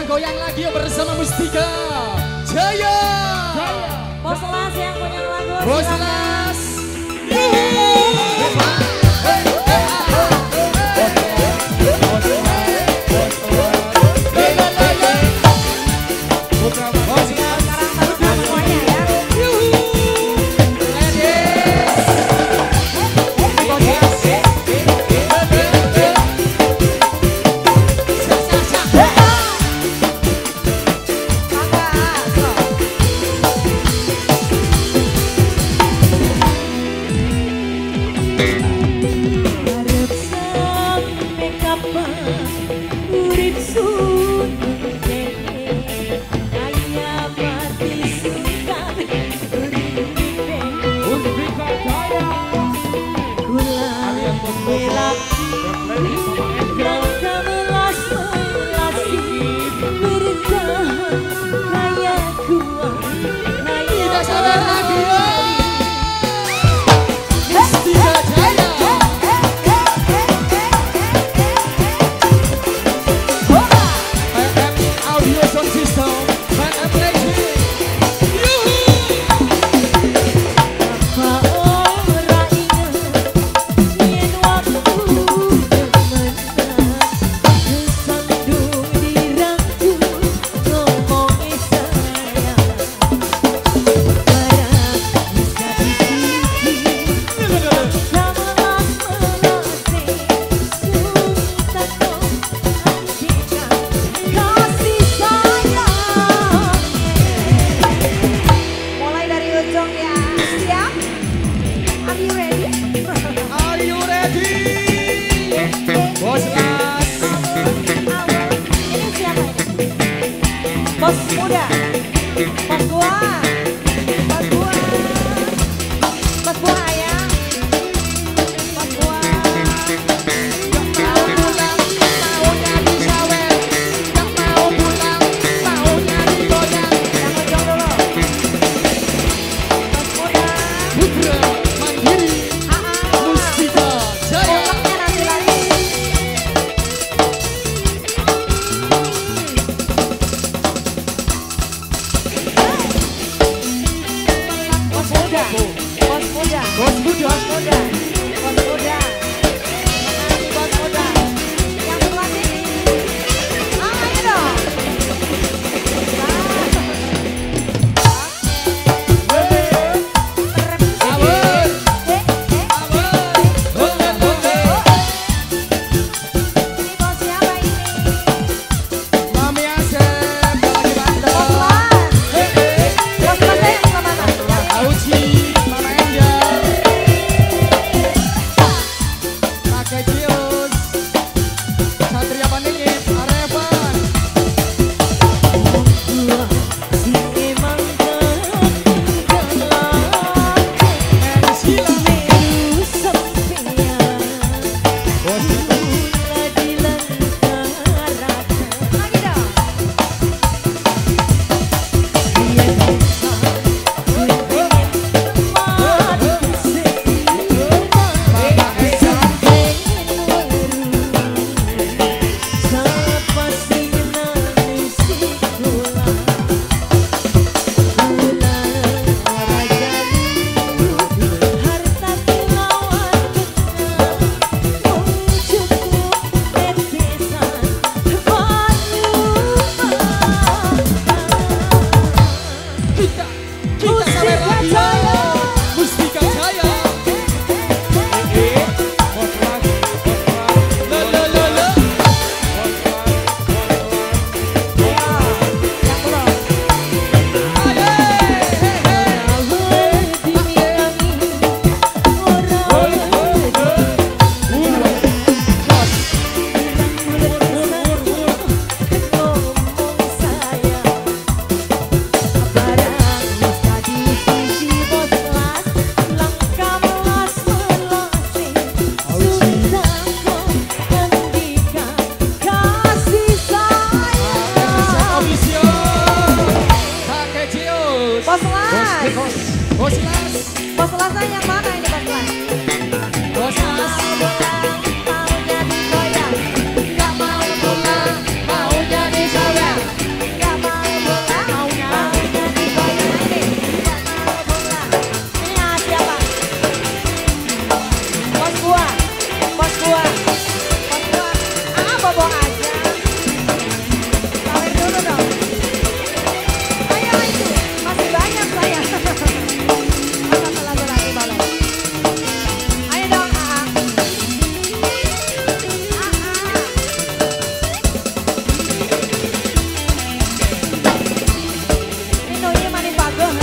goyang lagi bersama Mustika Jaya. Bos Las yang punya lagu. Bos Las. Bos muda, bos gua, bos gua, bos gua ayam, bos gua. Yang mau pulang, maunya disawer. Yang mau pulang, maunya digoyang. Yang ngejong dulu. Bos muda. Putra Mandiri Mustika Jaya. Kolaknya nanti lagi. Bos muda, bos muda, Bos muda. bos muda, bos muda. Nanti bos muda. Yang sebelah sini. Ayo dong. Awet. Ini bos siapa ini? Mami Asep lagi bandel. Bos Las. Bos Las yang sebelah mana? Yang ini. Auci, Mama Angel, Kakek Cius, Satria Paningit, Arevan. And Sheila. Bos Lagi dong. Mama Esa. buah. Bobo aja. Sawer dulu dong. Ayo itu, masih banyak saya. Satu lagu lagi boleh. Ayo dong, Aa. Ini Nonya mani bagus.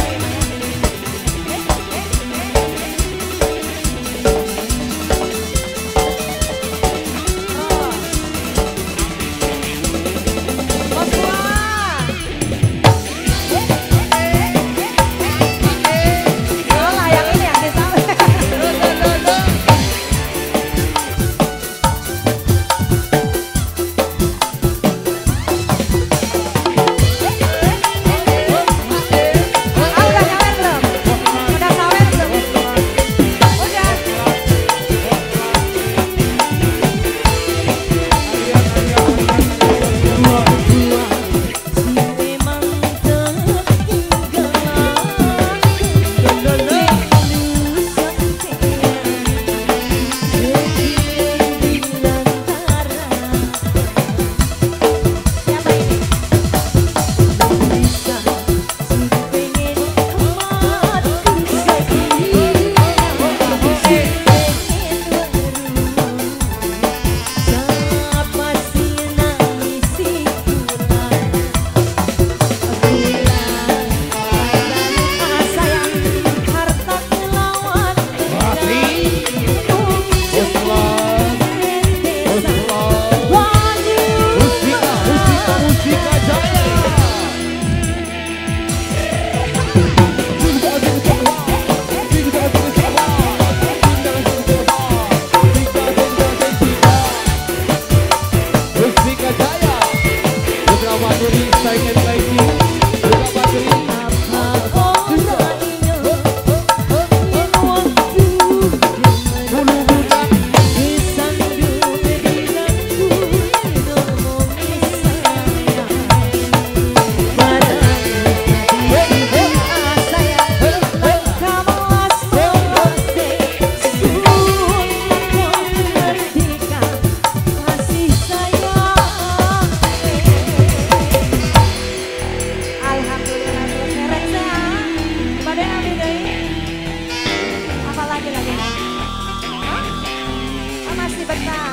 Masih betah.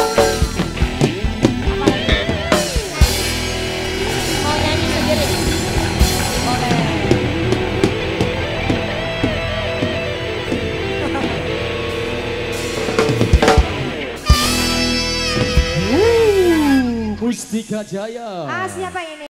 Mau nyanyi sendiri? Boleh. Mustika Jaya. Siapa ini?